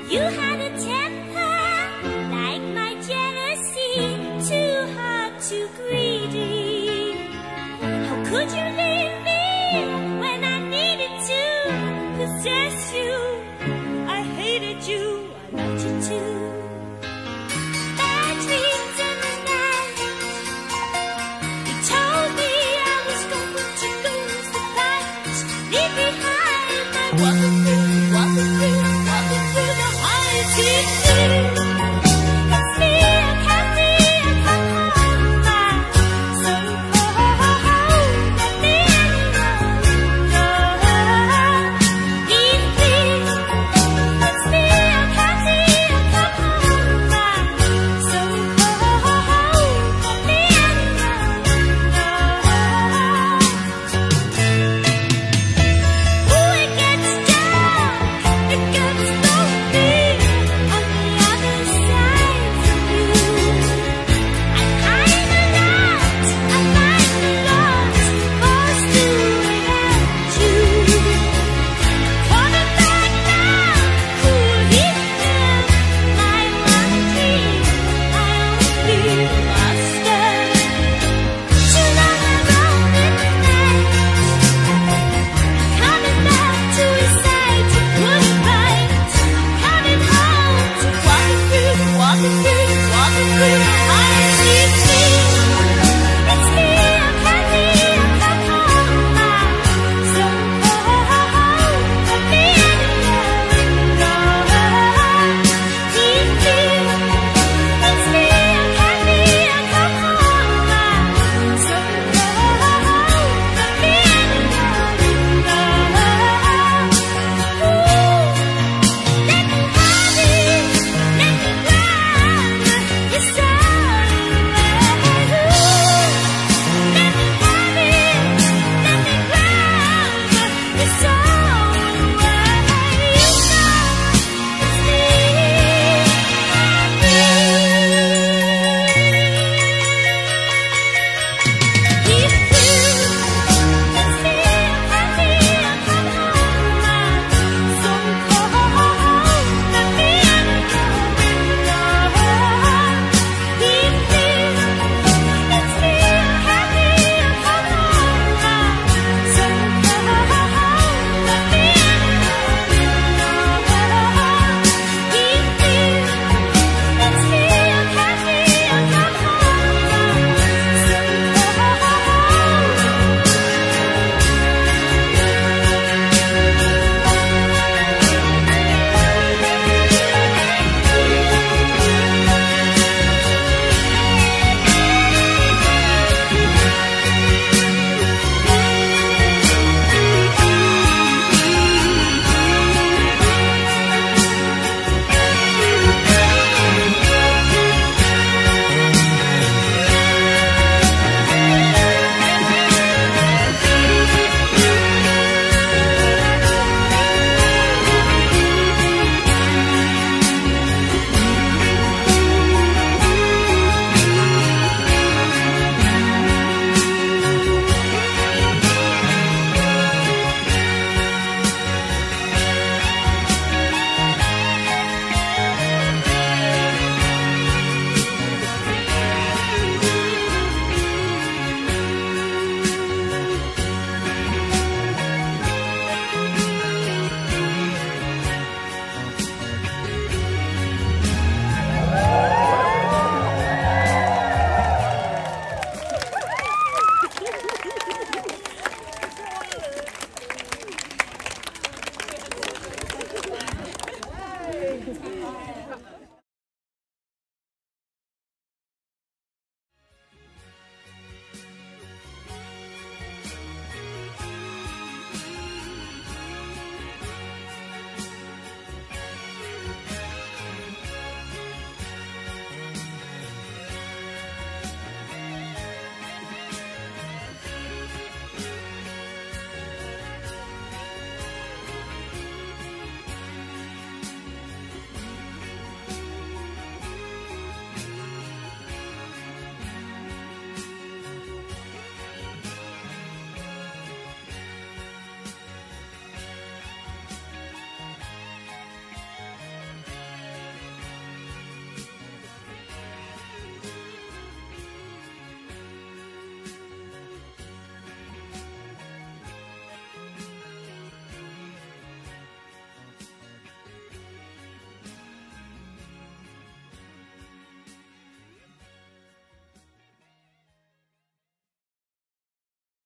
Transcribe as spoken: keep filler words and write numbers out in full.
You had a temper like my jealousy, too hard, too greedy. How could you leave me when I needed to possess you? I hated you, I loved you too. Bad dreams in the night. You told me I was going to lose the fight. Leave behind my walking through, walking through, walking through the high deep sea. It's me, Cathy, I come home by so cold. Let me alone. Leave me. It's me, Cathy, I come home by so cold. Let me alone. Ooh, it gets dark, it gets lonely on the other side from you. I find a lot, I find a lot, forced to without you. Coming back now, cool evening, my one dream, my only master. Too long around in the night, coming back to his side to put it right. Coming home to walking through, walking through, walking through the high deep sea. It's me, Cathy, I come home by so cold. Let me alone. Deep sea. It's me, Cathy, I come home by so cold. Let me alone. Ooh, let me have it, let me grab your soul away. Ooh, let me have it, let me grab your soul away. You know it's me, Deep blue. It's me, Cathy, I come home by so cold. Let me alone. Deep blue. It's me, Cathy, I come home by so cold. Let me alone. Deep blue. It's me, Cathy, I come home by so